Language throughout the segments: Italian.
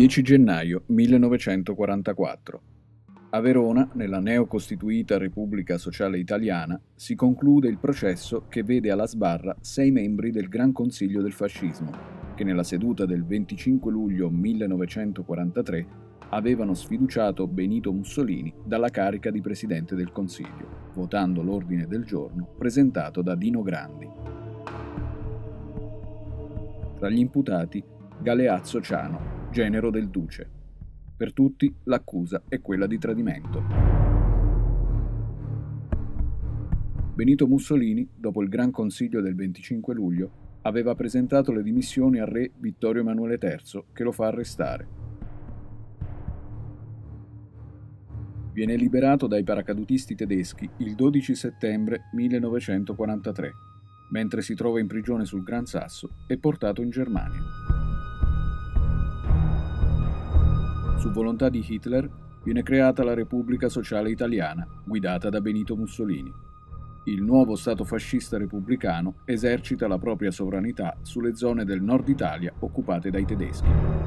10 gennaio 1944. A Verona, nella neocostituita Repubblica Sociale Italiana, si conclude il processo che vede alla sbarra 6 membri del Gran Consiglio del Fascismo, che nella seduta del 25 luglio 1943 avevano sfiduciato Benito Mussolini dalla carica di Presidente del Consiglio, votando l'ordine del giorno presentato da Dino Grandi. Tra gli imputati, Galeazzo Ciano, genero del Duce. Per tutti l'accusa è quella di tradimento. Benito Mussolini, dopo il Gran Consiglio del 25 luglio, aveva presentato le dimissioni al re Vittorio Emanuele III, che lo fa arrestare. Viene liberato dai paracadutisti tedeschi il 12 settembre 1943, mentre si trova in prigione sul Gran Sasso e portato in Germania. Su volontà di Hitler viene creata la Repubblica Sociale Italiana, guidata da Benito Mussolini. Il nuovo Stato fascista repubblicano esercita la propria sovranità sulle zone del nord Italia occupate dai tedeschi.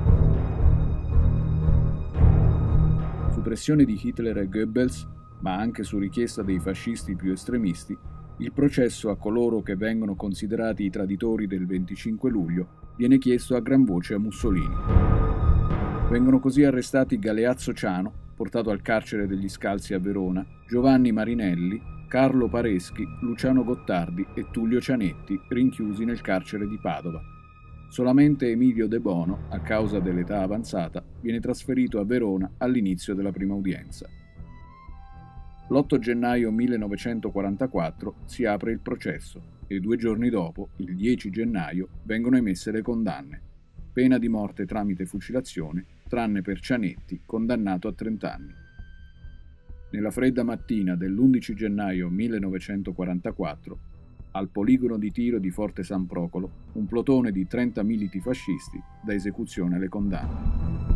Su pressione di Hitler e Goebbels, ma anche su richiesta dei fascisti più estremisti, il processo a coloro che vengono considerati i traditori del 25 luglio viene chiesto a gran voce a Mussolini. Vengono così arrestati Galeazzo Ciano, portato al carcere degli Scalzi a Verona, Giovanni Marinelli, Carlo Pareschi, Luciano Gottardi e Tullio Cianetti, rinchiusi nel carcere di Padova. Solamente Emilio De Bono, a causa dell'età avanzata, viene trasferito a Verona all'inizio della prima udienza. L'8 gennaio 1944 si apre il processo e 2 giorni dopo, il 10 gennaio, vengono emesse le condanne. Pena di morte tramite fucilazione, tranne per Cianetti, condannato a 30 anni. Nella fredda mattina dell'11 gennaio 1944, al poligono di tiro di Forte San Procolo, un plotone di 30 militi fascisti dà esecuzione alle condanne.